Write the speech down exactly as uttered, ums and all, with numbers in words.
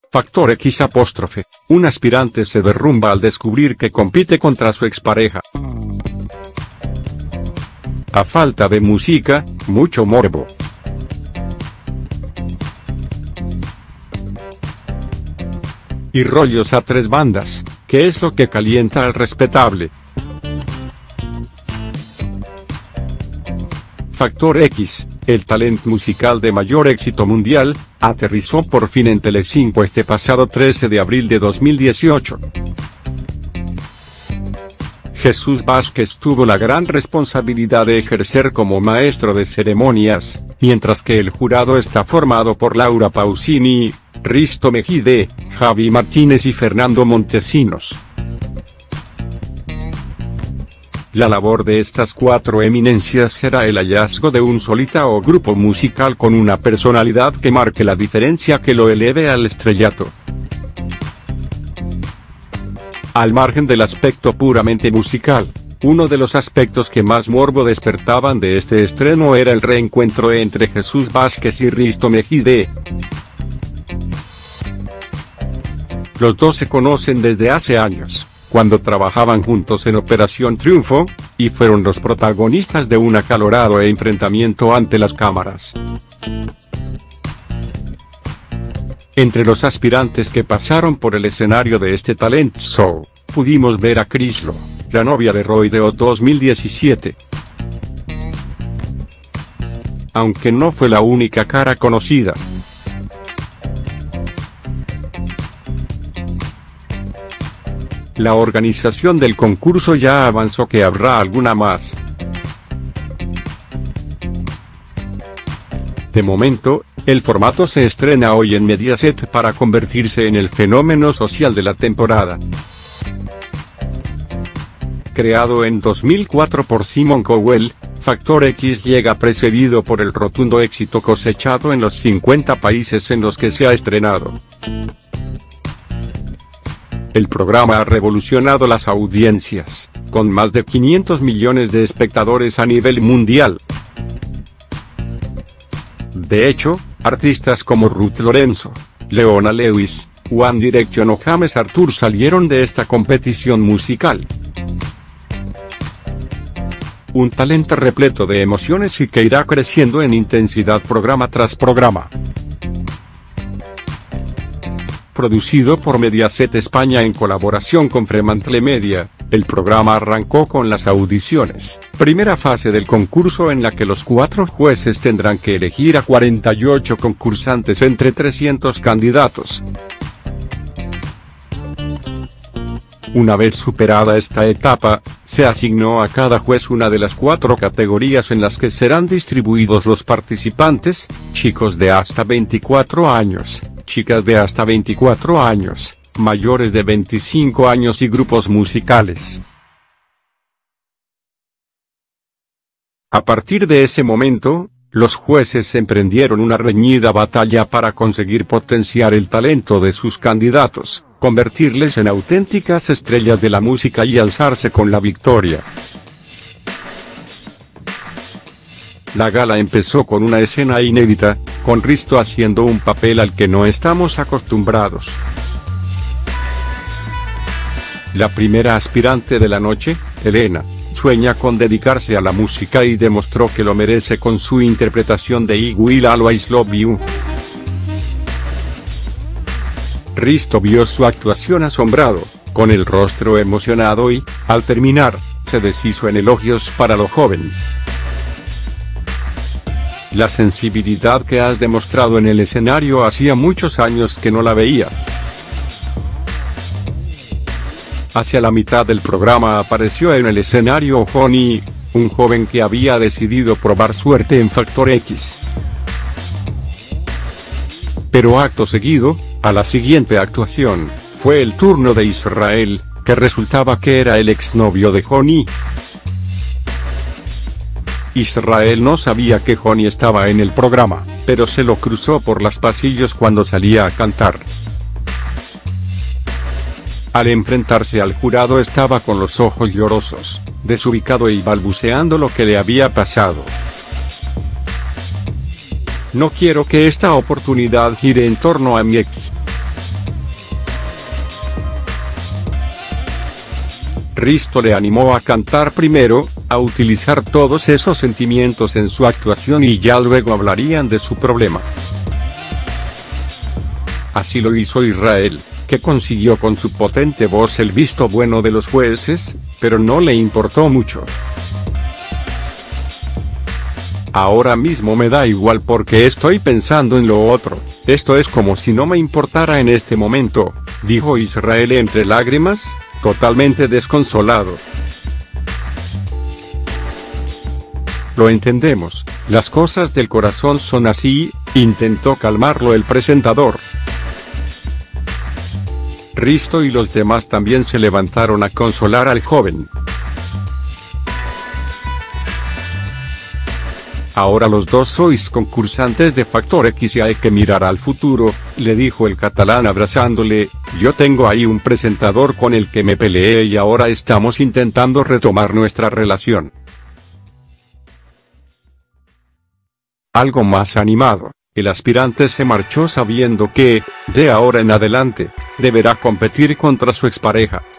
Factor X apóstrofe. Un aspirante se derrumba al descubrir que compite contra su expareja. A falta de música, mucho morbo. Y rollos a tres bandas, ¿qué es lo que calienta al respetable? Factor X, el talento musical de mayor éxito mundial, aterrizó por fin en Telecinco este pasado trece de abril de dos mil dieciocho. Jesús Vázquez tuvo la gran responsabilidad de ejercer como maestro de ceremonias, mientras que el jurado está formado por Laura Pausini, Risto Mejide, Javi Martínez y Fernando Montesinos. La labor de estas cuatro eminencias será el hallazgo de un solista o grupo musical con una personalidad que marque la diferencia que lo eleve al estrellato. Al margen del aspecto puramente musical, uno de los aspectos que más morbo despertaban de este estreno era el reencuentro entre Jesús Vázquez y Risto Mejide. Los dos se conocen desde hace años, cuando trabajaban juntos en Operación Triunfo, y fueron los protagonistas de un acalorado enfrentamiento ante las cámaras. Entre los aspirantes que pasaron por el escenario de este talent show, pudimos ver a Crislo, la novia de Rodeo dos mil diecisiete. Aunque no fue la única cara conocida. La organización del concurso ya avanzó que habrá alguna más. De momento, el formato se estrena hoy en Mediaset para convertirse en el fenómeno social de la temporada. Creado en dos mil cuatro por Simon Cowell, Factor X llega precedido por el rotundo éxito cosechado en los cincuenta países en los que se ha estrenado. El programa ha revolucionado las audiencias, con más de quinientos millones de espectadores a nivel mundial. De hecho, artistas como Ruth Lorenzo, Leona Lewis, One Direction o James Arthur salieron de esta competición musical. Un talento repleto de emociones y que irá creciendo en intensidad programa tras programa. Producido por Mediaset España en colaboración con Fremantle Media, el programa arrancó con las audiciones, primera fase del concurso en la que los cuatro jueces tendrán que elegir a cuarenta y ocho concursantes entre trescientos candidatos. Una vez superada esta etapa, se asignó a cada juez una de las cuatro categorías en las que serán distribuidos los participantes: chicos de hasta veinticuatro años, chicas de hasta veinticuatro años, mayores de veinticinco años y grupos musicales. A partir de ese momento, los jueces emprendieron una reñida batalla para conseguir potenciar el talento de sus candidatos, convertirles en auténticas estrellas de la música y alzarse con la victoria. La gala empezó con una escena inédita, con Risto haciendo un papel al que no estamos acostumbrados. La primera aspirante de la noche, Elena, sueña con dedicarse a la música y demostró que lo merece con su interpretación de I Will Always Love You. Risto vio su actuación asombrado, con el rostro emocionado y, al terminar, se deshizo en elogios para lo joven. La sensibilidad que has demostrado en el escenario hacía muchos años que no la veía. Hacia la mitad del programa apareció en el escenario Johnny, un joven que había decidido probar suerte en Factor X. Pero acto seguido, a la siguiente actuación, fue el turno de Israel, que resultaba que era el exnovio de Johnny. Israel no sabía que Johnny estaba en el programa, pero se lo cruzó por los pasillos cuando salía a cantar. Al enfrentarse al jurado estaba con los ojos llorosos, desubicado y balbuceando lo que le había pasado. No quiero que esta oportunidad gire en torno a mi ex. Risto le animó a cantar primero, a utilizar todos esos sentimientos en su actuación y ya luego hablarían de su problema. Así lo hizo Israel, que consiguió con su potente voz el visto bueno de los jueces, pero no le importó mucho. Ahora mismo me da igual porque estoy pensando en lo otro, esto es como si no me importara en este momento, dijo Israel entre lágrimas, totalmente desconsolado. Lo entendemos, las cosas del corazón son así, intentó calmarlo el presentador. Risto y los demás también se levantaron a consolar al joven. Ahora los dos sois concursantes de Factor X y hay que mirar al futuro, le dijo el catalán abrazándole, yo tengo ahí un presentador con el que me peleé y ahora estamos intentando retomar nuestra relación. Algo más animado, el aspirante se marchó sabiendo que, de ahora en adelante, deberá competir contra su expareja.